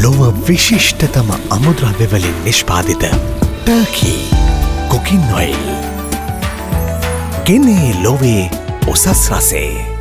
ලොව විශිෂ්ටතම අමුද්‍රව්‍ය වලින් නිෂ්පාදිත ටර්කී cooking oil. ගෙනේ ලොවේ උසස් රසේ.